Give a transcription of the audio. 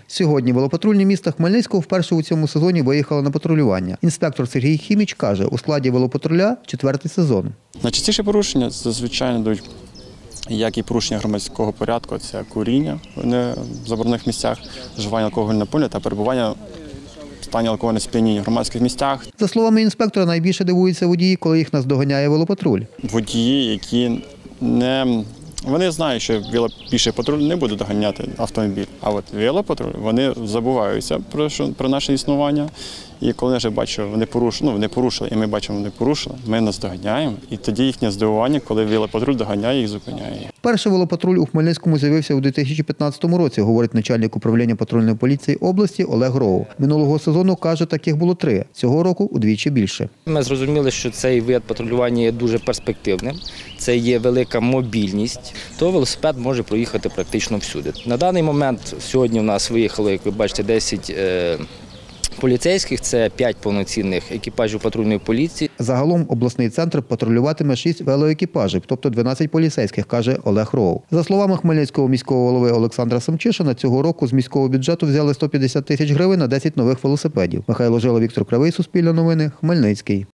Сьогодні велопатрульні міста Хмельницького вперше у цьому сезоні виїхали на патрулювання. Інспектор Сергій Хіміч каже, у складі велопатруля 4-й сезон. Найчастіше порушення зазвичай йдуть як і порушення громадського порядку, це куріння в заборонених місцях, вживання алкогольного напою та перебування в стані алкогольного сп'яніння в громадських місцях. За словами інспектора, найбільше дивуються водії, коли їх наздоганяє велопатруль. Водії, які вони знають, що піший патруль не буде доганяти автомобіль, а от велопатруль, вони забуваються про наше існування. І коли я вже бачу, вони порушили, і ми бачимо, вони порушили, ми наздоганяємо. І тоді їхнє здивування, коли велопатруль доганяє їх, зупиняє. Перший велопатруль у Хмельницькому з'явився у 2015 році, говорить начальник управління патрульної поліції області Олег Роу. Минулого сезону, каже, таких було 3. Цього року удвічі більше. Ми зрозуміли, що цей вид патрулювання є дуже перспективним, це є велика мобільність, то велосипед може проїхати практично всюди. На даний момент сьогодні у нас виїхало, як ви бачите, 10 поліцейських, це 5 повноцінних екіпажів патрульної поліції. Загалом обласний центр патрулюватиме 6 велоекіпажів, тобто 12 поліцейських, каже Олег Роу. За словами Хмельницького міського голови Олександра Семчишина, цього року з міського бюджету взяли 150 тисяч гривень на 10 нових велосипедів. Михайло Жила, Віктор Кривий, Суспільне новини, Хмельницький.